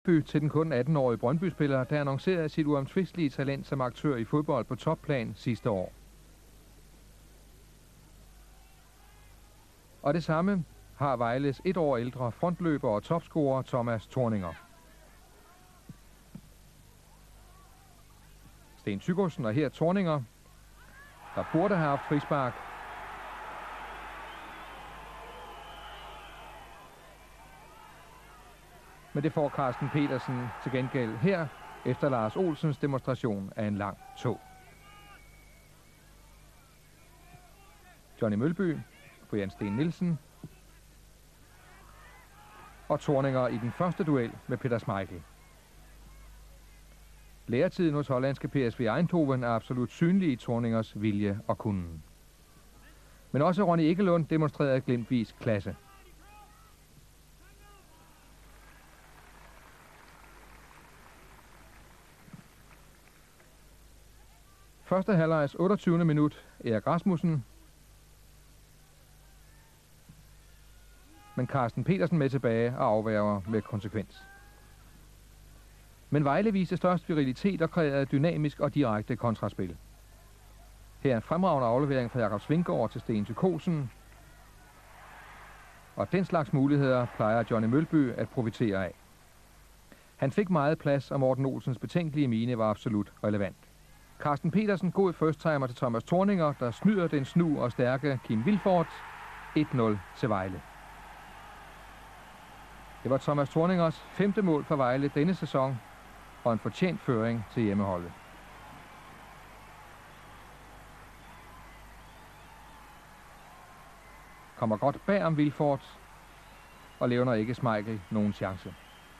til den kun 18-årige Brøndby-spiller, der annoncerede sit uomtvistelige talent som aktør i fodbold på topplan sidste år. Og det samme har Vejles 1 år ældre frontløber og topscorer Thomas Thorninger. Sten Tygåsen og her Thorninger, der burde have haft frispark. Men det får Carsten Petersen til gengæld her, efter Lars Olsens demonstration af en lang tå. Johnny Mølby, Brian Steen Nielsen og Thorninger i den første duel med Peter Schmeichel. Læretiden hos hollandske PSV Eindhoven er absolut synlig i Thorningers vilje og kunden. Men også Ronny Ekelund demonstrerede glimtvis klasse. Første halvlejs 28. minut Erik Rasmussen. Men Carsten Petersen med tilbage og afværger med konsekvens. Men Vejle viste størst virilitet og kreerede dynamisk og direkte kontraspil. Her er en fremragende aflevering fra Jakob Svinggaard til Sten Tygåsen. Og den slags muligheder plejer Johnny Mølby at profitere af. Han fik meget plads, og Morten Olsens betænkelige mine var absolut relevant. Carsten Petersen god first-timer til Thomas Thorninger, der snyder den snu og stærke Kim Vilfort. 1-0 til Vejle. Det var Thomas Thorningers 5. mål for Vejle denne sæson, og en fortjent føring til hjemmeholdet. Kommer godt bag om Vilfort, og levner ikke Schmeichel nogen chance.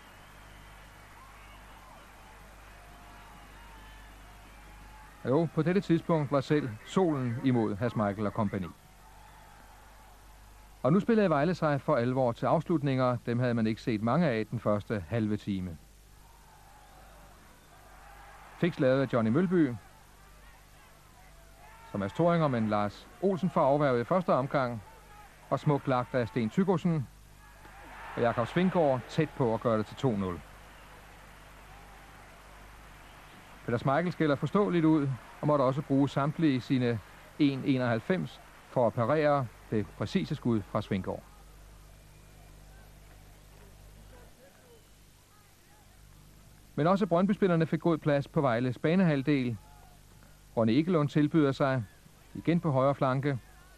Jo, på dette tidspunkt var selv solen imod hr. Schmeichel og kompagni. Og nu spillede Vejle sig for alvor til afslutninger. Dem havde man ikke set mange af den første halve time. Fik slaget af Johnny Mølby. Thomas Thorninger, men Lars Olsen får afværget i første omgang. Og smukt lagt af Sten Tygåsen. Og Jakob Svinggaard tæt på at gøre det til 2-0. Peter Schmeichel skælder forståeligt ud, og måtte også bruge samtlige sine 1,91 for at parere det præcise skud fra Svinggaard. Men også Brøndby-spillerne fik god plads på Vejles banehalvdel. Ronny Ekelund tilbyder sig igen på højre flanke.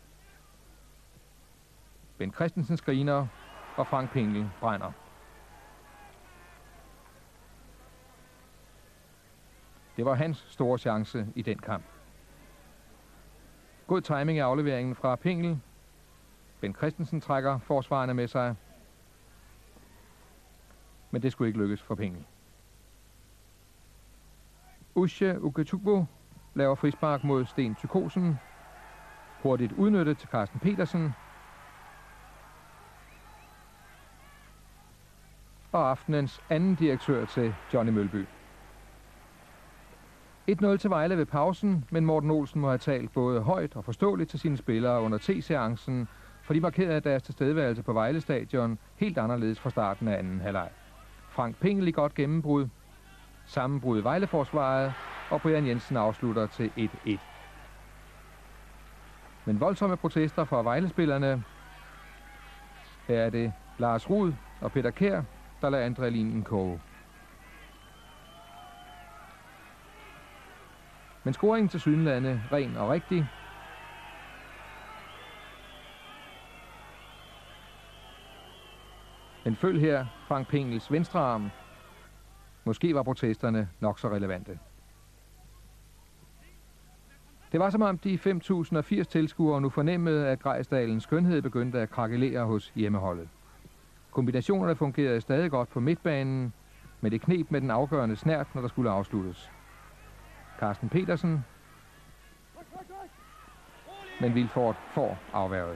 Ben Christensen screener, og Frank Pingel brænder. Det var hans store chance i den kamp. God timing i afleveringen fra Pingel. Ben Christensen trækker forsvarerne med sig. Men det skulle ikke lykkes for Pingel. Usche Uketugbo laver frispark mod Sten Tygåsen. Hurtigt udnyttet til Carsten Petersen. Og aftenens anden direktør til Johnny Mølby. 1-0 til Vejle ved pausen, men Morten Olsen må have talt både højt og forståeligt til sine spillere under T-seancen, for de markerede deres tilstedeværelse på Vejle Stadion helt anderledes fra starten af anden halvleg. Frank Pingel i godt gennembrud, sammenbrud i Vejleforsvaret, og Brian Jensen afslutter til 1-1. Men voldsomme protester fra Vejlespillerne. Her er det Lars Rud og Peter Kjær, der lader adrenalinen koge. Men scoringen til sydenlande ren og rigtig. Men følg her Frank Pingels venstre arm. Måske var protesterne nok så relevante. Det var som om de 5.080 tilskuere nu fornemmede, at Grejsdalens skønhed begyndte at krakelere hos hjemmeholdet. Kombinationerne fungerede stadig godt på midtbanen, men det kneb med den afgørende snert, når der skulle afsluttes. Carsten Petersen, men Vilfort får afværget.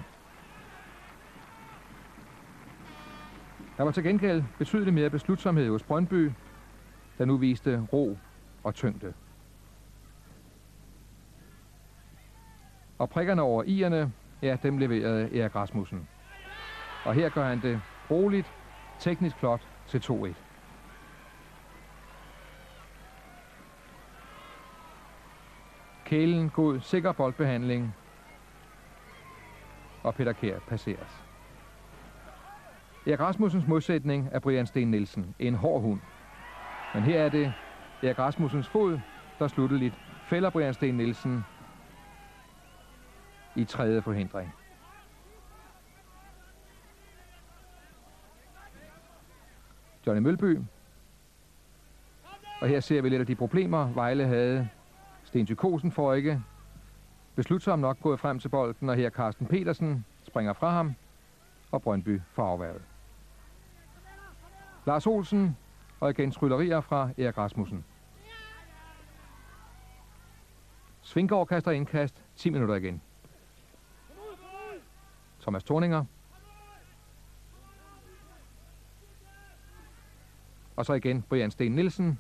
Der var til gengæld betydeligt mere beslutsomhed hos Brøndby, der nu viste ro og tyngde. Og prikkerne over i'erne, ja, dem leverede Erik Rasmussen. Og her gør han det roligt, teknisk flot til 2-1. Kælen, god, sikker boldbehandling. Og Peter Kjær passeres. Erik Rasmussens modsætning er Brian Steen Nielsen, en hård hund. Men her er det Erik Rasmussens fod, der slutteligt fælder Brian Steen Nielsen i tredje forhindring. Johnny Mølby. Og her ser vi lidt af de problemer, Vejle havde. Sten Tykosen får ikke beslutsom nok gået frem til bolden, og her Carsten Petersen springer fra ham, og Brøndby får afværget. Lars Olsen, og igen tryllerier fra Erik Rasmussen. Svinggaard kaster indkast, 10 minutter igen. Thomas Thorninger. Og så igen Brian Steen Nielsen.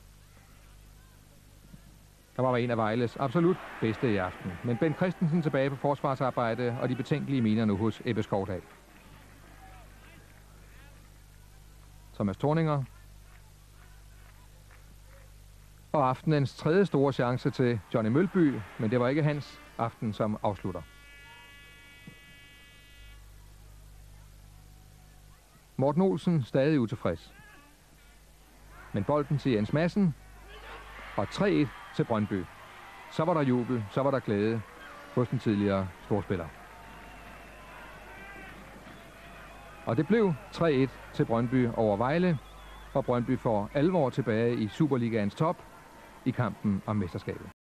Der var en af Vejles absolut bedste i aften. Men Ben Christensen tilbage på forsvarsarbejde, og de betænkelige miner nu hos Ebbe Skovdal. Thomas Thorninger. Og aftenens tredje store chance til Johnny Mølby, men det var ikke hans aften, som afslutter. Morten Olsen stadig utilfreds. Men bolden til Jens Madsen, og 3-1 til Brøndby. Så var der jubel, så var der glæde hos den tidligere storspiller. Og det blev 3-1 til Brøndby over Vejle, og Brøndby får alvor tilbage i Superligaens top i kampen om mesterskabet.